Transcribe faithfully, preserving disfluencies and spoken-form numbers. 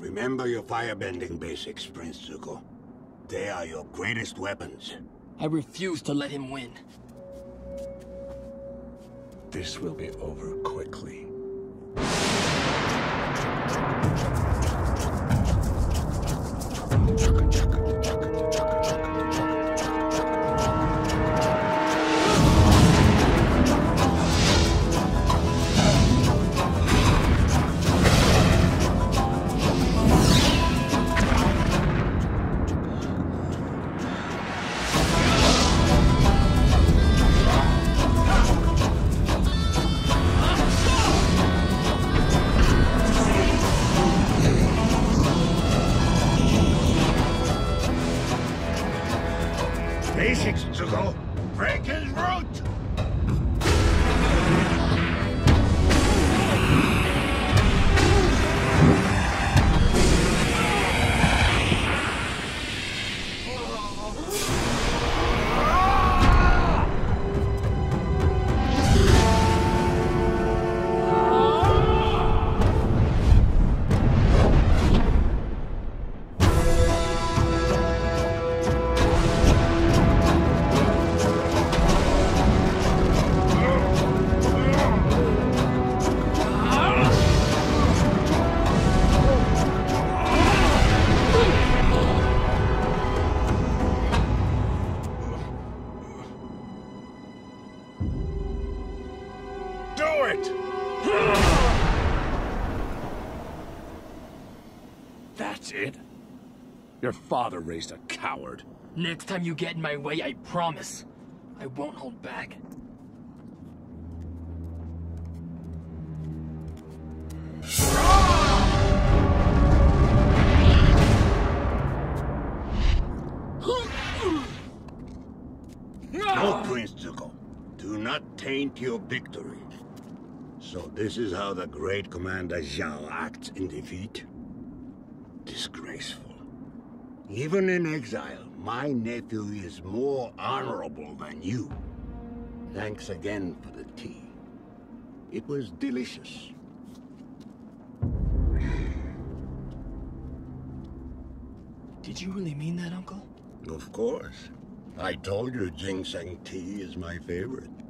Remember your firebending basics, Prince Zuko. They are your greatest weapons. I refuse to let him win. This will be over quickly. Chaka, chaka, chaka, chaka, chaka, chaka. Basics, Zuko. Break his root! Do it! That's it? Your father raised a coward. Next time you get in my way, I promise. I won't hold back. No, Prince Zuko. Do not taint your victory. So this is how the great Commander Zhao acts in defeat? Disgraceful. Even in exile, my nephew is more honorable than you. Thanks again for the tea. It was delicious. Did you really mean that, Uncle? Of course. I told you ginseng tea is my favorite.